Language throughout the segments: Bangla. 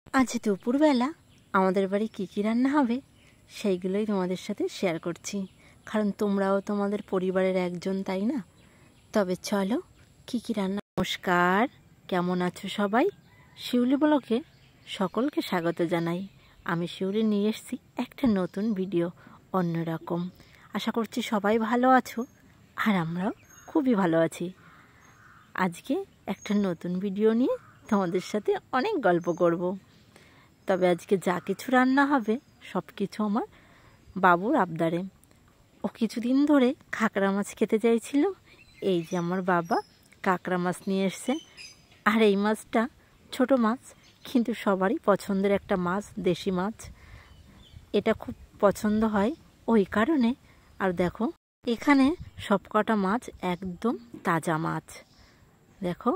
আজ দুপুরবেলা আমাদের বাড়ি কী কী রান্না হবে সেইগুলোই তোমাদের সাথে শেয়ার করছি, কারণ তোমরাও তোমাদের পরিবারের একজন, তাই না? তবে চলো কী কী রান্না। নমস্কার, কেমন আছো সবাই? শিউলি ব্লগে সকলকে স্বাগত জানাই। আমি শিউলি নিয়ে এসেছি একটা নতুন ভিডিও, অন্যরকম। আশা করছি সবাই ভালো আছো, আর আমরাও খুবই ভালো আছি। আজকে একটা নতুন ভিডিও নিয়ে তোমাদের সাথে অনেক গল্প করব। তবে আজকে যা কিছু রান্না হবে সব কিছু আমার বাবুর আবদারে। ও কিছুদিন ধরে কাঁকড়া মাছ খেতে চাইছিল। এই যে আমার বাবা কাঁকড়া মাছ নিয়ে এসছে। আর এই মাছটা ছোট মাছ, কিন্তু সবারই পছন্দের একটা মাছ, দেশি মাছ। এটা খুব পছন্দ হয় ওই কারণে। আর দেখো এখানে সব কটা মাছ একদম তাজা মাছ, দেখো।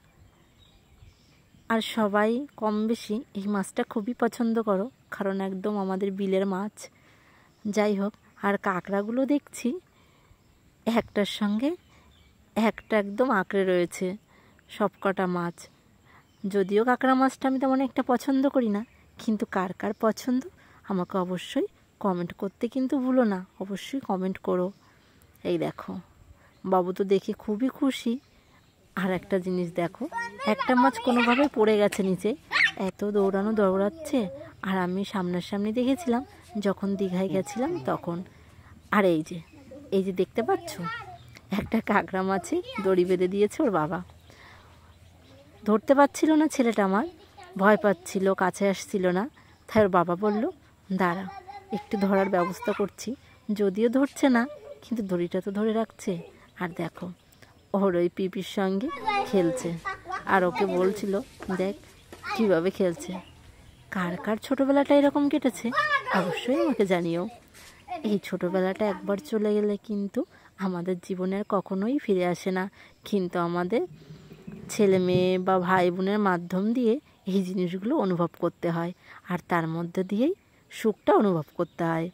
আর সবাই কম বেশি এই মাছটা খুবই পছন্দ করো, কারণ একদম আমাদের বিলের মাছ। যাই হোক, আর কাঁকড়াগুলো দেখছি একটার সঙ্গে একটা একদম আঁকড়ে রয়েছে সব কটা মাছ। যদিও কাঁকড়া মাছটা আমি তেমন একটা পছন্দ করি না, কিন্তু কার কার পছন্দ আমাকে অবশ্যই কমেন্ট করতে কিন্তু ভুলো না, অবশ্যই কমেন্ট করো। এই দেখো বাবু তো দেখে খুবই খুশি। আর একটা জিনিস দেখো, একটা মাছ কোনোভাবে পড়ে গেছে নিচে, এত দৌড়াচ্ছে। আর আমি সামনাসামনি দেখেছিলাম যখন দীঘায় গেছিলাম তখন। আর এই যে দেখতে পাচ্ছ, একটা কাঁকড়া মাছে দড়ি বেঁধে দিয়েছে ওর বাবা। ধরতে পারছিল না ছেলেটা, আমার ভয় পাচ্ছিল, কাছে আসছিল না। তাই ওর বাবা বলল, দাঁড়া একটু ধরার ব্যবস্থা করছি। যদিও ধরছে না, কিন্তু দড়িটা তো ধরে রাখছে। আর দেখো ওর ওই পিপির সঙ্গে খেলছে, আর ওকে বলছিল দেখ কীভাবে খেলছে। কার কার ছোটোবেলাটা এরকম কেটেছে অবশ্যই আমাকে জানিও। এই ছোটোবেলাটা একবার চলে গেলে কিন্তু আমাদের জীবনে আর কখনোই ফিরে আসে না, কিন্তু আমাদের ছেলে মেয়ে বা ভাই বোনের মাধ্যম দিয়ে এই জিনিসগুলো অনুভব করতে হয়, আর তার মধ্যে দিয়েই সুখটা অনুভব করতে হয়।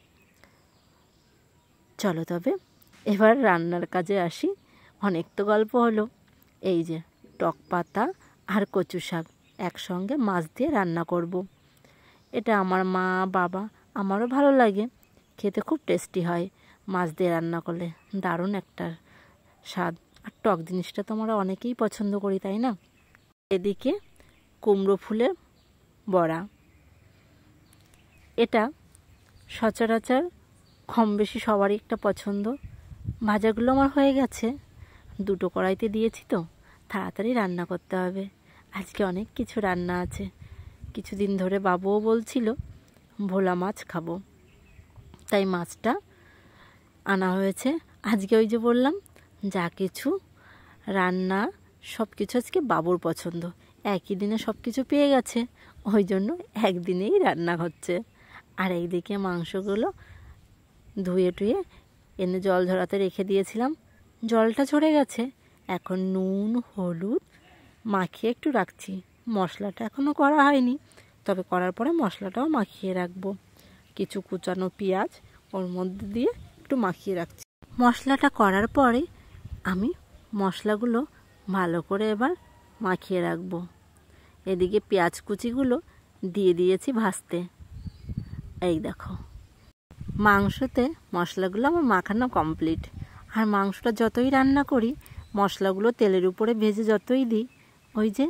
চলো তবে এবার রান্নার কাজে আসি। অনেক তো গল্প হলো। এই যে টক পাতা আর কচু শাক একসঙ্গে মাছ দিয়ে রান্না করব। এটা আমার মা বাবা আমারও ভালো লাগে, খেতে খুব টেস্টি হয়। মাছ দিয়ে রান্না করলে দারুণ একটা স্বাদ। আর টক জিনিসটা তো আমরা অনেকেই পছন্দ করি, তাই না? এদিকে কুমড়ো ফুলের বড়া, এটা সচরাচর কম বেশি সবারই একটা পছন্দ। ভাজাগুলো আমার হয়ে গেছে, দুটো কড়াইতে দিয়েছি তো, তাড়াতাড়ি রান্না করতে হবে। আজকে অনেক কিছু রান্না আছে। কিছুদিন ধরে বাবুও বলছিল ভোলা মাছ খাবো, তাই মাছটা আনা হয়েছে। আজকে ওই যে বললাম যা কিছু রান্না সব কিছু আজকে বাবুর পছন্দ। একই দিনে সব কিছু পেয়ে গেছে, ওই জন্য একদিনেই রান্না হচ্ছে। আর এইদিকে মাংসগুলো ধুয়ে টুয়ে এনে জল ঝরাতে রেখে দিয়েছিলাম, জলটা ঝরে গেছে। এখন নুন হলুদ মাখিয়ে একটু রাখছি। মশলাটা এখনও করা হয়নি, তবে করার পরে মশলাটাও মাখিয়ে রাখবো। কিছু কুচানো পেঁয়াজ ওর মধ্যে দিয়ে একটু মাখিয়ে রাখছি। মশলাটা করার পরে আমি মশলাগুলো ভালো করে এবার মাখিয়ে রাখবো। এদিকে পেঁয়াজ কুচিগুলো দিয়ে দিয়েছি ভাজতে। এই দেখো মাংসতে মশলাগুলো আমার মাখানো কমপ্লিট। আর মাংসটা যতই রান্না করি, মশলাগুলো তেলের উপরে ভেজে যতই দিই, ওই যে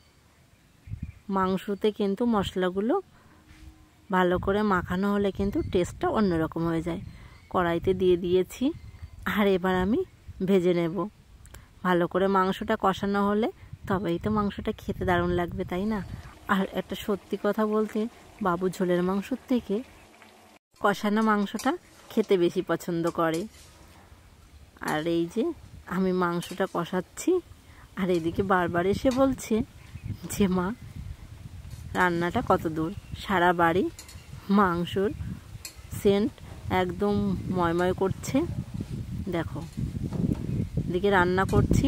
মাংসতে কিন্তু মশলাগুলো ভালো করে মাখানো হলে কিন্তু টেস্টটা অন্যরকম হয়ে যায়। কড়াইতে দিয়ে দিয়েছি, আর এবার আমি ভেজে নেব। ভালো করে মাংসটা কষানো হলে তবেই তো মাংসটা খেতে দারুণ লাগবে, তাই না? আর একটা সত্যি কথা বলতে, বাবু ঝোলের মাংসর থেকে কষানো মাংসটা খেতে বেশি পছন্দ করে। আর এই যে আমি মাংসটা কষাচ্ছি, আর এদিকে বারবার এসে বলছে যে মা রান্নাটা কত দূর। সারা বাড়ি মাংসর সেন্ট একদম ময়ময় করছে। দেখো এদিকে রান্না করছি,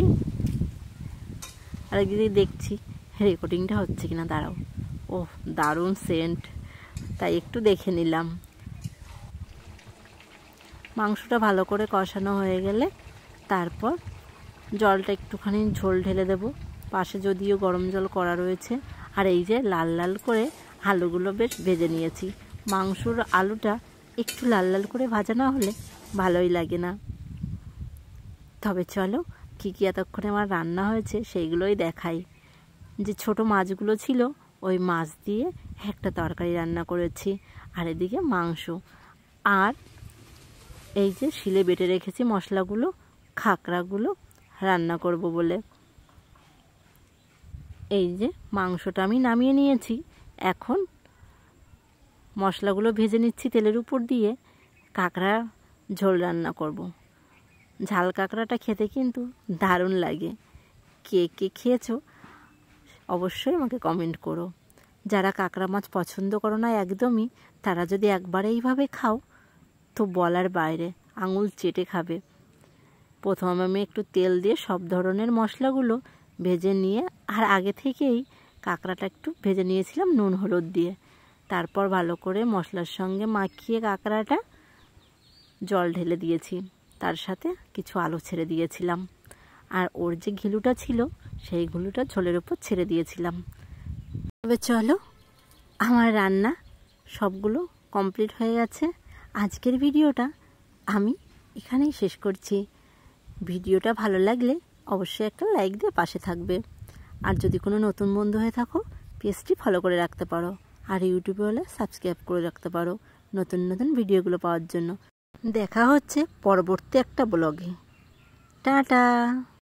আর একদিকে দেখছি রেকর্ডিংটা হচ্ছে কিনা। দাঁড়াও, ও দারুণ সেন্ট, তাই একটু দেখে নিলাম। মাংসটা ভালো করে কষানো হয়ে গেলে তারপর জলটা একটুখানি ঝোল ঢেলে দেব। পাশে যদিও গরম জল করা রয়েছে। আর এই যে লাল লাল করে আলুগুলো বেশ ভেজে নিয়েছি। মাংসর আলুটা একটু লাল লাল করে ভাজা না হলে ভালোই লাগে না। তবে চলো কী কী এতক্ষণে আমার রান্না হয়েছে সেইগুলোই দেখাই। যে ছোট মাছগুলো ছিল ওই মাছ দিয়ে একটা তরকারি রান্না করেছি, আর এদিকে মাংস, আর এই যে শিলে বেটে রেখেছি মশলাগুলো, কাঁকড়াগুলো রান্না করব বলে। এই যে মাংসটা আমি নামিয়ে নিয়েছি, এখন মশলাগুলো ভেজে নিচ্ছি তেলের উপর দিয়ে। কাঁকড়া ঝোল রান্না করব। ঝাল কাঁকড়াটা খেতে কিন্তু দারুণ লাগে। কে কে খেয়েছো অবশ্যই আমাকে কমেন্ট করো। যারা কাঁকড়া মাছ পছন্দ করো না একদমই, তারা যদি একবার এইভাবে খাও তো বলার বাইরে, আঙুল চেটে খাবে। প্রথমে আমি একটু তেল দিয়ে সব ধরনের মশলাগুলো ভেজে নিয়ে, আর আগে থেকেই কাঁকড়াটা একটু ভেজে নিয়েছিলাম নুন হলুদ দিয়ে। তারপর ভালো করে মশলার সঙ্গে মাখিয়ে কাঁকড়াটা জল ঢেলে দিয়েছি, তার সাথে কিছু আলু ছেড়ে দিয়েছিলাম, আর ওর যে ঘিলুটা ছিল সেই ঘিলুটা ঝোলের উপর ছেড়ে দিয়েছিলাম। তবে চলো, আমার রান্না সবগুলো কমপ্লিট হয়ে গেছে। আজকের ভিডিওটা আমি এখানেই শেষ করছি। ভিডিওটা ভালো লাগলে অবশ্যই একটা লাইক দিয়ে পাশে থাকবে। আর যদি কোনো নতুন বন্ধু হয়ে থাকো, পেজটি ফলো করে রাখতে পারো, আর ইউটিউবে হলে সাবস্ক্রাইব করে রাখতে পারো নতুন নতুন ভিডিওগুলো পাওয়ার জন্য। দেখা হচ্ছে পরবর্তী একটা ব্লগে। টাটা।